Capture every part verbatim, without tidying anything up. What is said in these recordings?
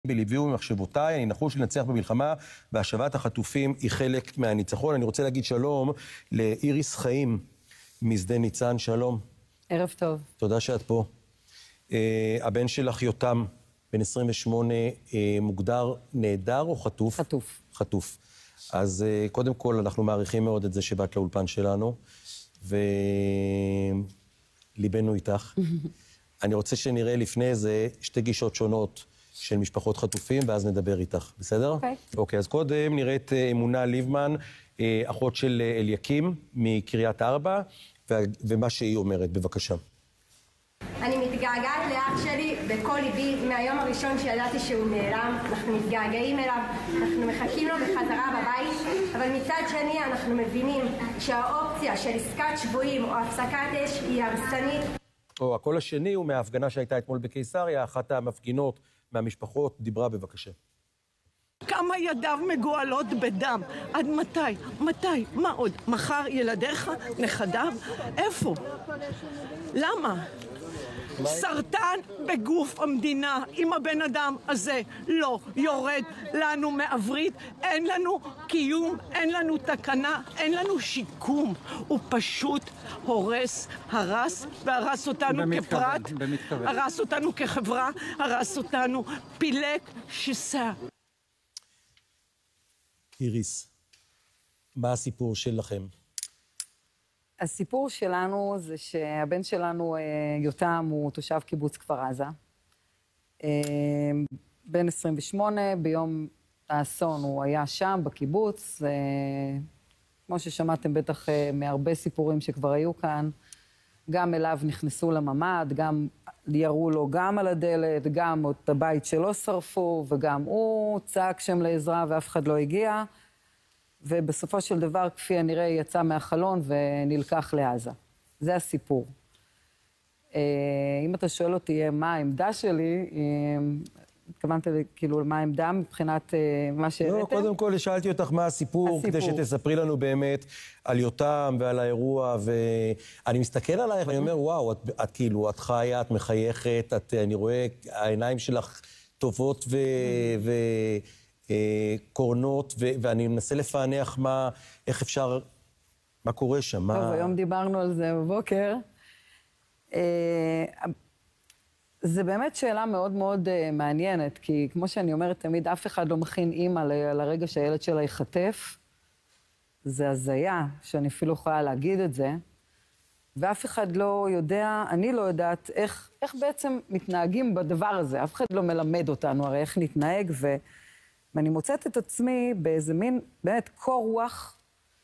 בליבי ומחשבותיי, אני נחוש לנצח במלחמה, והשבת החטופים היא חלק מהניצחון. אני רוצה להגיד שלום לאיריס חיים משדה ניצן, שלום. ערב טוב. תודה שאת פה. Uh, הבן שלך יותם, בן עשרים ושמונה, uh, מוגדר נהדר או חטוף? חטוף. חטוף. אז uh, קודם כל אנחנו מעריכים מאוד את זה שבאת לאולפן שלנו, וליבנו איתך. אני רוצה שנראה לפני זה שתי גישות שונות של משפחות חטופים, ואז נדבר איתך, בסדר? אוקיי. Okay. אוקיי, okay, אז קודם נראית אמונה ליבמן, אחות של אליקים מקריית ארבע, ומה שהיא אומרת, בבקשה. אני מתגעגעת לאח שלי בכל ליבי מהיום הראשון שידעתי שהוא נעלם. אנחנו מתגעגעים אליו, אנחנו מחכים לו בחזרה בבית, אבל מצד שני אנחנו מבינים שהאופציה של עסקת שבויים או הפסקת אש היא הרסנית. או, הקול השני הוא מההפגנה שהייתה אתמול בקיסריה, אחת המפגינות מהמשפחות דיברה, בבקשה. כמה ידיו מגואלות בדם. עד מתי? מתי? מה עוד? מחר ילדיך? נכדיו? איפה? למה? סרטן בגוף המדינה. אם הבן אדם הזה לא יורד לנו מעברית, אין לנו קיום, אין לנו תקנה, אין לנו שיקום. הוא פשוט הורס, הרס, והרס אותנו כפרט, הרס אותנו כחברה, הרס אותנו, פילק, שיסע. איריס, מה הסיפור שלכם? הסיפור שלנו זה שהבן שלנו, יותם, הוא תושב קיבוץ כפר עזה. בן עשרים ושמונה, ביום האסון הוא היה שם, בקיבוץ. כמו ששמעתם בטח מהרבה סיפורים שכבר היו כאן, גם אליו נכנסו לממד, גם ירו לו גם על הדלת, גם את הבית שלו שרפו, וגם הוא צעק שם לעזרה ואף אחד לא הגיע. ובסופו של דבר, כפי הנראה, יצא מהחלון ונלקח לעזה. זה הסיפור. אם אתה שואל אותי מה העמדה שלי, התכוונת כאילו מה העמדה מבחינת מה שהראיתם? לא, קודם כל שאלתי אותך מה הסיפור, הסיפור, כדי שתספרי לנו באמת על יותם ועל האירוע, ואני מסתכל עלייך ואני אומר, וואו, את, את כאילו, את חיה, את מחייכת, את, אני רואה, העיניים שלך טובות ו... ו קורנות, ואני מנסה לפענח מה, איך אפשר, מה קורה שם. טוב, היום דיברנו על זה בבוקר. זה באמת שאלה מאוד מאוד מעניינת, כי כמו שאני אומרת תמיד, אף אחד לא מכין אימא לרגע שהילד שלה ייחטף. זה הזיה, שאני אפילו יכולה להגיד את זה, ואף אחד לא יודע, אני לא יודעת איך, איך בעצם מתנהגים בדבר הזה. אף אחד לא מלמד אותנו, הרי איך נתנהג, ו... ואני מוצאת את עצמי באיזה מין, באמת, קור רוח,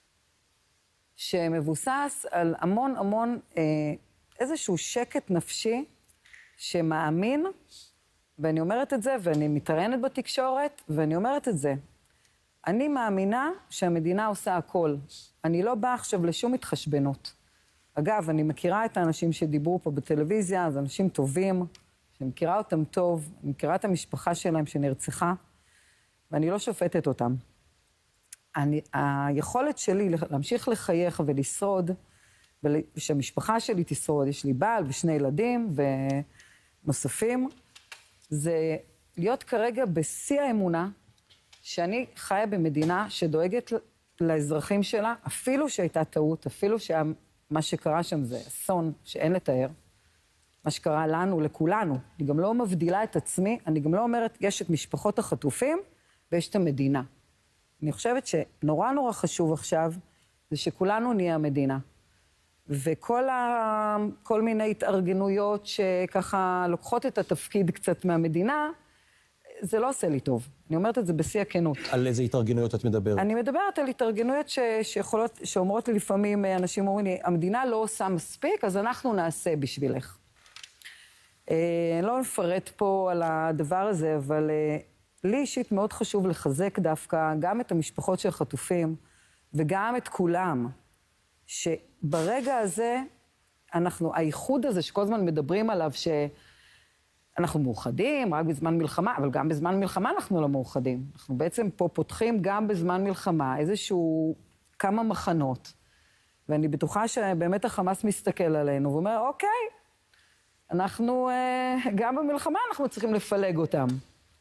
שמבוסס על המון המון אה, איזשהו שקט נפשי, שמאמין, ואני אומרת את זה, ואני מתראיינת בתקשורת, ואני אומרת את זה. אני מאמינה שהמדינה עושה הכל. אני לא באה עכשיו לשום התחשבנות. אגב, אני מכירה את האנשים שדיברו פה בטלוויזיה, זה אנשים טובים, שאני מכירה אותם טוב, אני מכירה את המשפחה שלהם שנרצחה, ואני לא שופטת אותם. אני, היכולת שלי להמשיך לחייך ולשרוד, ושהמשפחה שלי תשרוד, יש לי בעל ושני ילדים ונוספים, זה להיות כרגע בשיא האמונה, שאני חיה במדינה שדואגת לאזרחים שלה, אפילו שהייתה טעות, אפילו שמה שקרה שם זה אסון שאין לתאר, מה שקרה לנו, לכולנו. אני גם לא מבדילה את עצמי, אני גם לא אומרת, יש את משפחות החטופים, ויש את המדינה. אני חושבת שנורא נורא חשוב עכשיו, זה שכולנו נהיה המדינה. וכל ה... כל מיני התארגנויות שככה לוקחות את התפקיד קצת מהמדינה, זה לא עושה לי טוב. אני אומרת את זה בשיא הכנות. על איזה התארגנויות את מדברת? אני מדברת על התארגנויות ש... שיכולות, שאומרות לי לפעמים, אנשים אומרים לי, המדינה לא עושה מספיק, אז אנחנו נעשה בשבילך. אני לא מפרט פה על הדבר הזה, אבל... לי אישית מאוד חשוב לחזק דווקא גם את המשפחות של החטופים וגם את כולם, שברגע הזה, אנחנו, הייחוד הזה שכל הזמן מדברים עליו, שאנחנו מאוחדים רק בזמן מלחמה, אבל גם בזמן מלחמה אנחנו לא מאוחדים. אנחנו בעצם פה פותחים גם בזמן מלחמה איזשהו כמה מחנות, ואני בטוחה שבאמת החמאס מסתכל עלינו ואומר, אוקיי, אנחנו, גם במלחמה אנחנו צריכים לפלג אותם.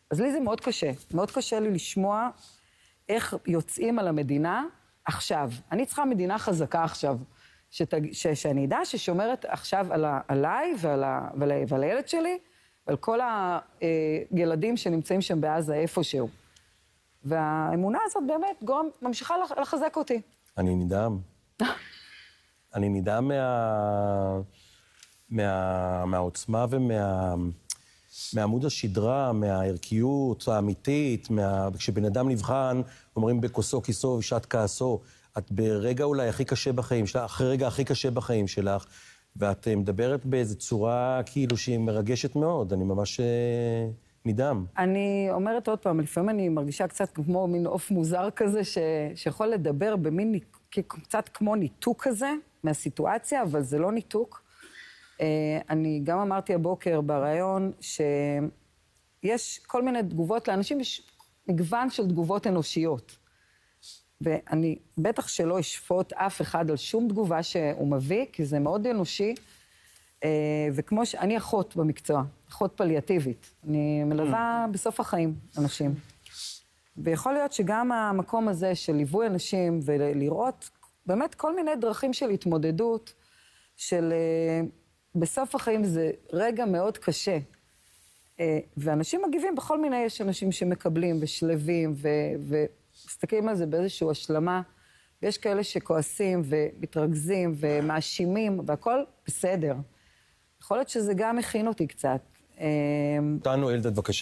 אז לי זה מאוד קשה. מאוד קשה לי לשמוע איך יוצאים על המדינה עכשיו. אני צריכה מדינה חזקה עכשיו, שתג... ש... שאני אדע ששומרת עכשיו על ה... עליי ועל, ה... ועל, ה... ועל הילד שלי, ועל כל הילדים שנמצאים שם בעזה איפשהו. והאמונה הזאת באמת גורם, ממשיכה לחזק אותי. אני נדהם. אני נדהם מה... מה... מהעוצמה ומה... מעמוד השדרה, מהערכיות האמיתית, מה... כשבן אדם נבחן, אומרים בכוסו כיסו ובשעת כעסו, את ברגע אולי הכי קשה בחיים שלך, אחרי רגע הכי קשה בחיים שלך, ואת מדברת באיזו צורה כאילו שהיא מרגשת מאוד, אני ממש נדהם. אני אומרת עוד פעם, לפעמים אני מרגישה קצת כמו מין עוף מוזר כזה, ש... שיכול לדבר במין, קצת כמו ניתוק כזה מהסיטואציה, אבל זה לא ניתוק. אני גם אמרתי הבוקר ברעיון שיש כל מיני תגובות לאנשים, יש מגוון של תגובות אנושיות. ואני בטח שלא אשפוט אף אחד על שום תגובה שהוא מביא, כי זה מאוד אנושי. וכמו שאני אחות במקצוע, אחות פליאטיבית. אני מלווה בסוף החיים אנשים. ויכול להיות שגם המקום הזה של ליווי אנשים ולראות באמת כל מיני דרכים של התמודדות, של בסוף החיים זה רגע מאוד קשה. ואנשים מגיבים בכל מיני, יש אנשים שמקבלים ושלבים ומסתכלים על זה באיזושהי השלמה, ויש כאלה שכועסים ומתרכזים ומאשימים, והכל בסדר. יכול להיות שזה גם מכין אותי קצת. תענו, אלדד, בבקשה.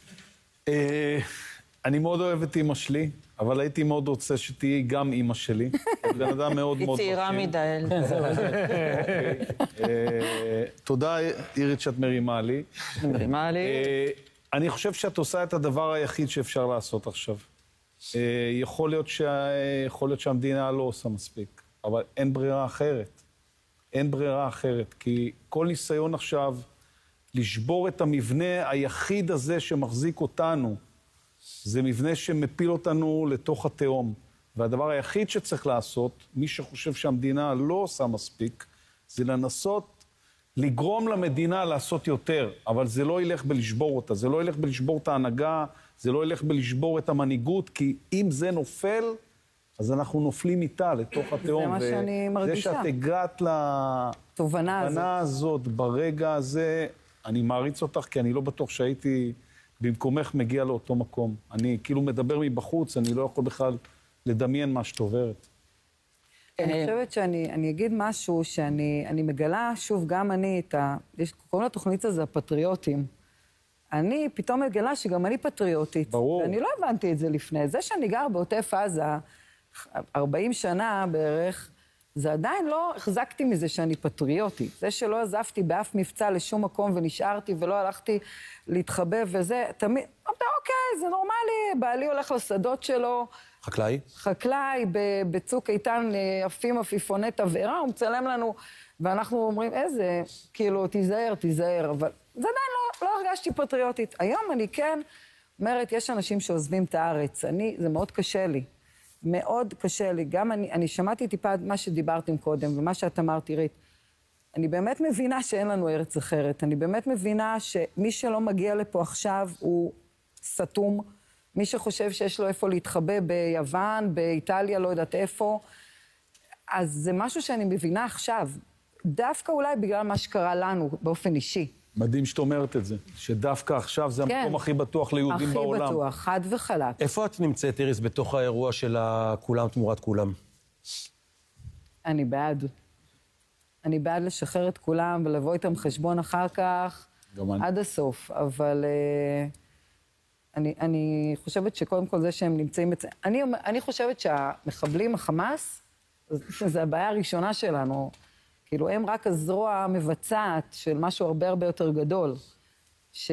אני מאוד אוהב את אמא שלי, אבל הייתי מאוד רוצה שתהיי גם אמא שלי. בן אדם מאוד מאוד... היא צעירה מדי, אלדד. תודה, אירית, שאת מרימה לי. מרימה לי. אני חושב שאת עושה את הדבר היחיד שאפשר לעשות עכשיו. יכול להיות שהמדינה לא עושה מספיק, אבל אין ברירה אחרת. אין ברירה אחרת, כי כל ניסיון עכשיו לשבור את המבנה היחיד הזה שמחזיק אותנו, זה מבנה שמפיל אותנו לתוך התהום. והדבר היחיד שצריך לעשות, מי שחושב שהמדינה לא עושה מספיק, זה לנסות לגרום למדינה לעשות יותר, אבל זה לא ילך בלשבור אותה, זה לא ילך בלשבור את ההנהגה, זה לא ילך בלשבור את המנהיגות, כי אם זה נופל, אז אנחנו נופלים איתה לתוך התהום. זה מה שאני מרגישה. זה שאת הגעת לתובנה הזאת. הזאת ברגע הזה, אני מעריץ אותך, כי אני לא בטוח שהייתי במקומך מגיע לאותו מקום. אני כאילו מדבר מבחוץ, אני לא יכול בכלל לדמיין מה שאת עוברת. אני חושבת שאני אני אגיד משהו שאני אני מגלה, שוב, גם אני, את ה... יש קוראים לתוכנית הזה הפטריוטים. אני פתאום מגלה שגם אני פטריוטית. ברור. ואני לא הבנתי את זה לפני. זה שאני גר בעוטף עזה, ארבעים שנה בערך, זה עדיין לא החזקתי מזה שאני פטריוטית. זה שלא עזבתי באף מבצע לשום מקום ונשארתי ולא הלכתי להתחבא וזה, תמיד, אוקיי, זה נורמלי, בעלי הולך לשדות שלו. חקלאי? חקלאי, בצוק איתן עפים עפיפוני תבערה, הוא מצלם לנו, ואנחנו אומרים, איזה, כאילו, תיזהר, תיזהר, אבל זה עדיין לא, לא הרגשתי פטריוטית. היום אני כן אומרת, יש אנשים שעוזבים את הארץ, אני, זה מאוד קשה לי. מאוד קשה לי. גם אני, אני שמעתי טיפה מה שדיברתם קודם, ומה שאת אמרת, אירית. אני באמת מבינה שאין לנו ארץ אחרת. אני באמת מבינה שמי שלא מגיע לפה עכשיו הוא סתום. מי שחושב שיש לו איפה להתחבא ביוון, באיטליה, לא יודעת איפה. אז זה משהו שאני מבינה עכשיו. דווקא אולי בגלל מה שקרה לנו באופן אישי. מדהים שאת אומרת את זה, שדווקא עכשיו זה המקום הכי בטוח ליהודים בעולם. הכי בטוח, חד וחלק. איפה את נמצאת, איריס, בתוך האירוע של כולם תמורת כולם? אני בעד. אני בעד לשחרר את כולם ולבוא איתם חשבון אחר כך, עד הסוף. אבל אני, אני חושבת שקודם כל זה שהם נמצאים... בצ... אני, אני חושבת שהמחבלים, החמאס, זה הבעיה הראשונה שלנו. כאילו, הם רק הזרוע המבצעת של משהו הרבה הרבה יותר גדול. ש...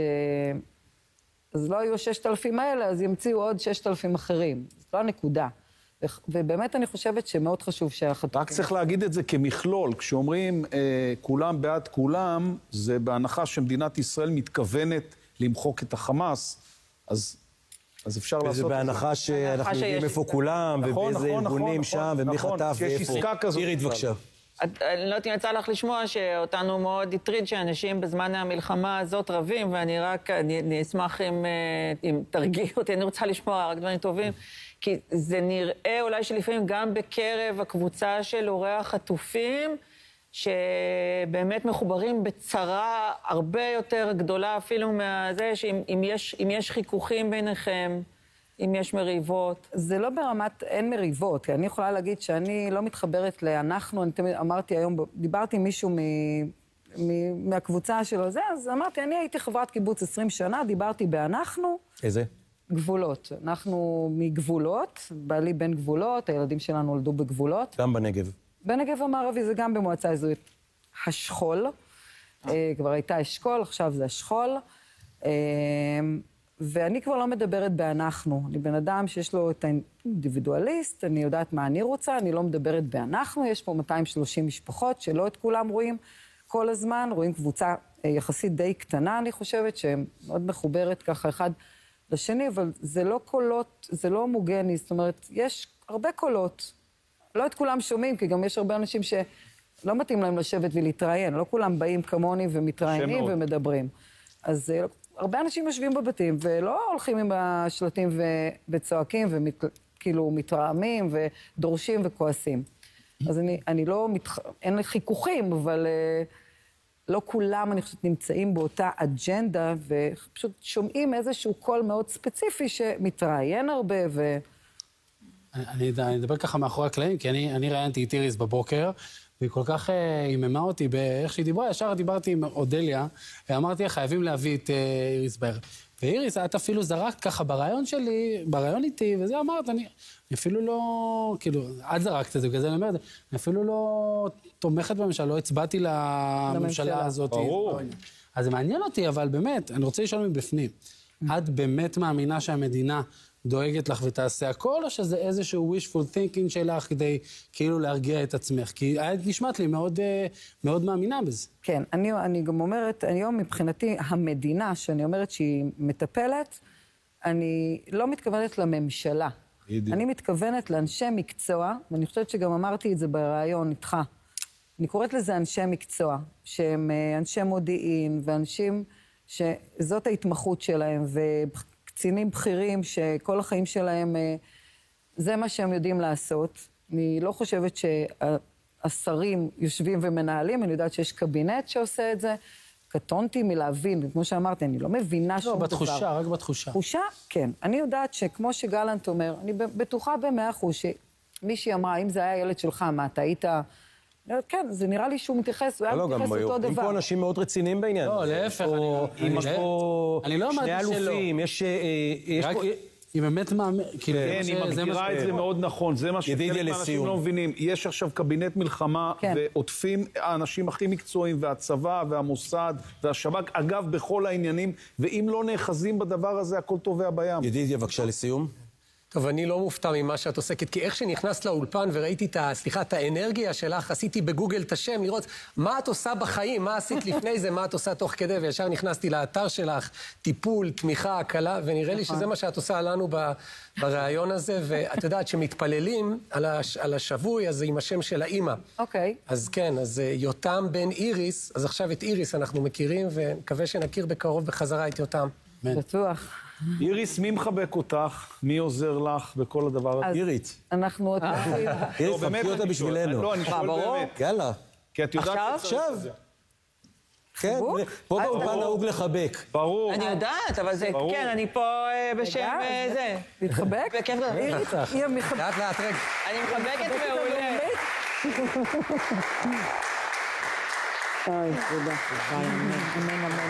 אז לא היו ששת אלפים האלה, אז ימציאו עוד ששת אלפים אחרים. זאת לא הנקודה. ו... ובאמת אני חושבת שמאוד חשוב שהחטופים... רק צריך להגיד את זה כמכלול. כשאומרים אה, כולם בעד כולם, זה בהנחה שמדינת ישראל מתכוונת למחוק את החמאס, אז... אז אפשר לעשות את זה. וזה בהנחה שאנחנו יודעים איפה כולם, ובאיזה ארגונים שם, ומי חטף ואיפה. שיש עסקה כזאת. אירית, בבקשה. את- אני לא יודעת אם יצא לך לשמוע שאותנו מאוד הטריד שאנשים בזמן המלחמה הזאת רבים, ואני רק, אני, אני אשמח אם, אה, אם תרגיע אותי, אני רוצה לשמוע רק דברים טובים, כי זה נראה אולי שלפעמים גם בקרב הקבוצה של הורי החטופים, שבאמת מחוברים בצרה הרבה יותר גדולה אפילו מהזה, שאם אם יש, אם יש חיכוכים ביניכם, אם יש מריבות. זה לא ברמת, אין מריבות, כי אני יכולה להגיד שאני לא מתחברת לאנחנו, אני תמיד אמרתי היום, דיברתי עם מישהו מ, מ, מהקבוצה שלו, זה, אז אמרתי, אני הייתי חברת קיבוץ עשרים שנה, דיברתי באנחנו. איזה? גבולות. אנחנו מגבולות, בעלי בין גבולות, הילדים שלנו נולדו בגבולות. גם בנגב. בנגב המערבי זה גם במועצה האזורית השכול. אה, כבר הייתה אשכול, עכשיו זה השכול. אה, ואני כבר לא מדברת באנחנו. אני בן אדם שיש לו את האינדיבידואליסט, אני יודעת מה אני רוצה, אני לא מדברת באנחנו. יש פה מאתיים ושלושים משפחות שלא את כולם רואים כל הזמן, רואים קבוצה אה, יחסית די קטנה, אני חושבת, שמאוד מחוברת ככה אחד לשני, אבל זה לא קולות, זה לא הומוגני, זאת אומרת, יש הרבה קולות. לא את כולם שומעים, כי גם יש הרבה אנשים שלא מתאים להם לשבת ולהתראיין. לא כולם באים כמוני ומתראיינים ומדברים. אז אה, הרבה אנשים יושבים בבתים ולא הולכים עם השלטים ו... וצועקים וכאילו מתרעמים ודורשים וכועסים. אז אני, אני לא, מתח... אין לי חיכוכים, אבל אה, לא כולם, אני חושבת, נמצאים באותה אג'נדה, ופשוט שומעים איזשהו קול מאוד ספציפי שמתראיין הרבה ו... אני, אני אדבר ככה מאחורי הקלעים, כי אני, אני ראיינתי את איריס בבוקר, והיא כל כך היממה uh, אותי באיך שהיא דיברה, ישר דיברתי עם אודליה, ואמרתי, חייבים להביא את uh, איריס בערב. ואיריס, את אפילו זרקת ככה ברעיון שלי, ברעיון איתי, וזה אמרת, אני, אני אפילו לא, כאילו, את זרקת את זה, בגלל זה אני אומר את זה, אני אפילו לא תומכת בממשלה, לא הצבעתי לממשלה הזאת. ברור. אז זה מעניין אותי, אבל באמת, אני רוצה לשאול מבפנים, את באמת מאמינה שהמדינה דואגת לך ותעשה הכל, או שזה איזשהו wishful thinking שלך כדי כאילו להרגיע את עצמך? כי את נשמעת לי מאוד, מאוד מאמינה בזה. כן, אני, אני גם אומרת, היום מבחינתי המדינה, שאני אומרת שהיא מטפלת, אני לא מתכוונת לממשלה. בדיוק. אני מתכוונת לאנשי מקצוע, ואני חושבת שגם אמרתי את זה ברעיון איתך. אני קוראת לזה אנשי מקצוע, שהם אנשי מודיעין, ואנשים שזאת ההתמחות שלהם, ו... קצינים בכירים שכל החיים שלהם, זה מה שהם יודעים לעשות. אני לא חושבת שהשרים יושבים ומנהלים, אני יודעת שיש קבינט שעושה את זה. קטונתי מלהבין, כמו שאמרתי, אני לא מבינה שום דבר. לא, בתחושה, רק בתחושה. תחושה? כן. אני יודעת שכמו שגלנט אומר, אני בטוחה במאה אחוז שמישהי אמרה, אם זה היה ילד שלך, מה, אתה היית... כן, זה נראה לי שהוא מתייחס, הוא היה מתייחס אותו דבר. אם פה אנשים מאוד רציניים בעניין. לא, להפך. יש פה שני אלופים, יש פה... היא באמת מאמין, כאילו... כן, היא מגדירה את זה מאוד נכון, זה מה שחלק מהאנשים לא מבינים. יש עכשיו קבינט מלחמה, ועוטפים האנשים הכי מקצועיים, והצבא, והמוסד, והשב"כ, אגב, בכל העניינים, ואם לא נאחזים בדבר הזה, הכל טובע בים. ידידיה, בבקשה לסיום. טוב, אני לא מופתע ממה שאת עוסקת, כי איך שנכנסת לאולפן וראיתי את, סליחה, את האנרגיה שלך, עשיתי בגוגל את השם, לראות מה את עושה בחיים, מה עשית לפני זה, מה את עושה תוך כדי, וישר נכנסתי לאתר שלך, טיפול, תמיכה, הקלה, ונראה לי שזה מה שאת עושה לנו ברעיון הזה, ואת יודעת שמתפללים על, הש, על השבוי, אז זה עם השם של האימא. אוקיי. אז כן, אז יותם בן איריס, אז עכשיו את איריס אנחנו מכירים, ונקווה שנכיר בקרוב בחזרה את יותם. בטוח. איריס, מי מחבק אותך? מי עוזר לך בכל הדבר הזה? אירית. אנחנו עוד נתחיל. איריס, חבקי אותה בשבילנו. לא, אני שואל באמת. יאללה. כי את יודעת עכשיו? כן, פה באולפן נהוג לחבק. ברור. אני יודעת, אבל זה, כן, אני פה בשם זה. להתחבק? בכיף גדול. היא המחבקת. לאט לאט רגע. אני מחבקת מעולה. אוי, תודה. אמן, אמן.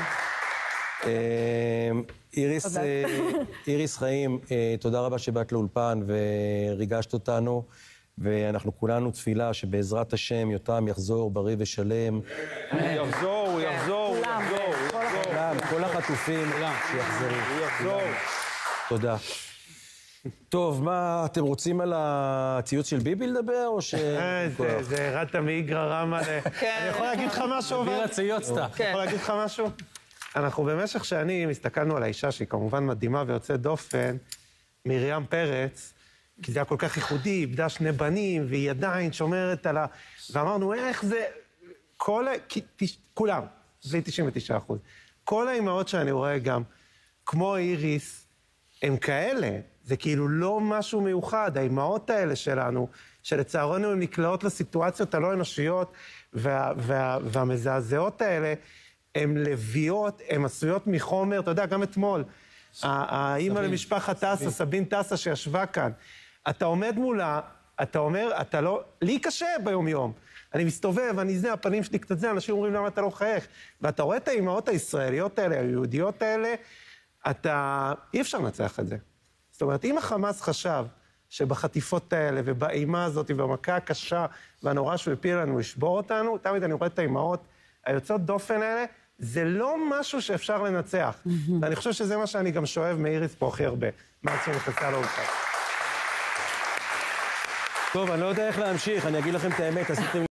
איריס, איריס חיים, תודה רבה שבאת לאולפן וריגשת אותנו, ואנחנו כולנו תפילה שבעזרת השם יותם יחזור בריא ושלם. הוא יחזור, הוא יחזור, הוא יחזור, הוא יחזור. כל החטופים שיחזרו. הוא יחזור. תודה. טוב, מה, אתם רוצים על הציוץ של ביבי לדבר, או ש... זה רטה מאיגרא רמא ל... אני יכול להגיד לך משהו? בירה ציוצת. אני יכול להגיד לך משהו? אנחנו במשך שנים הסתכלנו על האישה שהיא כמובן מדהימה ויוצאת דופן, מרים פרץ, כי זה היה כל כך ייחודי, איבדה שני בנים, והיא עדיין שומרת על ה... ואמרנו, איך זה... כל ה... כולם, זה תשעים ותשעה אחוז. כל האימהות שאני רואה גם, כמו איריס, הם כאלה. זה כאילו לא משהו מיוחד. האימהות האלה שלנו, שלצערנו הן נקלעות לסיטואציות הלא אנושיות, וה... וה... והמזעזעות האלה, הן לביאות, הן עשויות מחומר, אתה יודע, גם אתמול, האימא למשפחת טסה, סבין טסה שישבה כאן, אתה עומד מולה, אתה אומר, אתה לא... לי קשה ביום יום. אני מסתובב, אני זה, הפנים שלי קצת זה, אנשים אומרים למה אתה לא חייך. ואתה רואה את האימהות הישראליות האלה, היהודיות האלה, אתה... אי אפשר לנצח את זה. זאת אומרת, אם החמאס חשב שבחטיפות האלה ובאימה הזאת ובמכה הקשה והנורא שהוא הפיל לנו, לשבור אותנו, תמיד אני רואה את האימהות היוצאות דופן האלה, זה לא משהו שאפשר לנצח. ואני חושב שזה מה שאני גם שואב מאיריס פה הכי הרבה. מה עצמי נכנסה לאולפן. טוב, אני לא יודע איך להמשיך, אני אגיד לכם את האמת, עשיתם...